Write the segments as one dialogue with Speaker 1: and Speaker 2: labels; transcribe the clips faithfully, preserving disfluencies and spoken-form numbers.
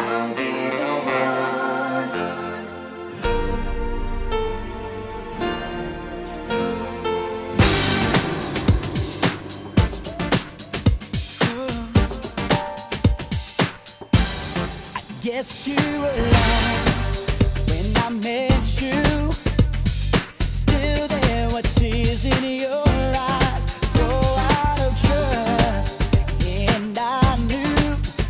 Speaker 1: I'll be the one.
Speaker 2: I guess you were lost when I met you. Still there, what sees in your eyes, so out of trust. And I knew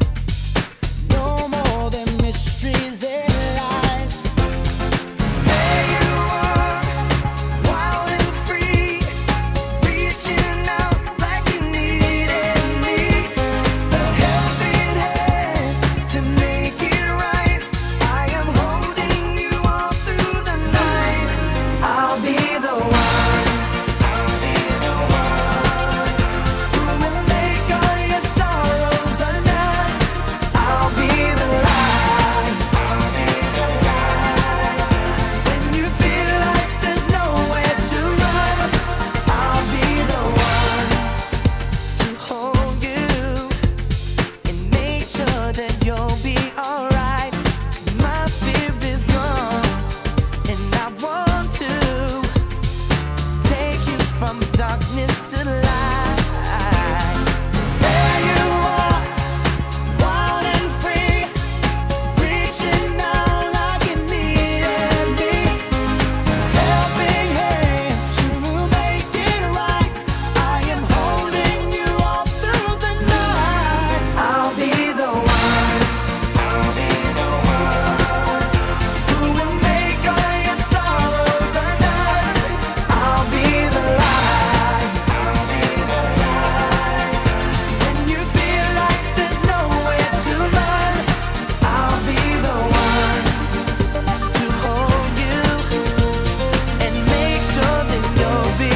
Speaker 2: no more than mysteries and lies. There you are, wild and free, reaching out like you needed me. A helping hand to make it right. I am holding you all through the night. I'll be the one, I'll be the one who will make all your sorrows undone. I'll be the light, I'll be the light. When you feel like there's nowhere to run, I'll be the one to hold you and make sure that you'll be alright. 'Cause my fear is gone, and I want to take you from darkness to light. There you are, wild and free, reaching out like you needed me. Helping hand to make it right. I am holding you all through the night. I'll be the one, I'll be the one who will make all your sorrows undone. I'll be the light, I'll be the light. When you feel like there's nowhere to run, I'll be the one to hold you and make sure that you'll be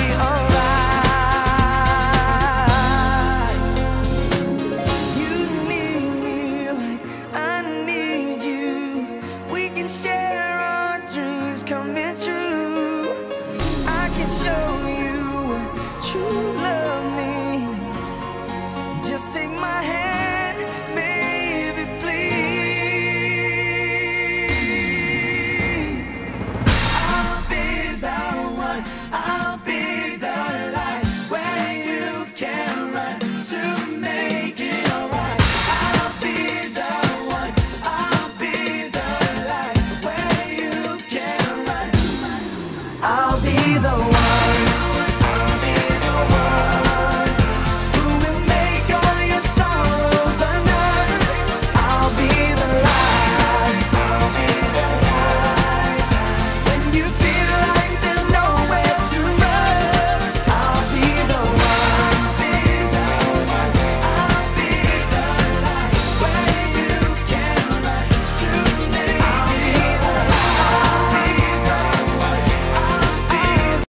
Speaker 2: alright. You need me like I need you. We can share our dreams coming true. I can show you what true love means. Just take my hand, baby, please. I'll be the one, I'll be the light where you can run to make it alright. I'll be the one, I'll be the light where you can run. I'll be the one, I'll be the one who will make all your sorrows undone. I'll be the light, I'll be the light. When you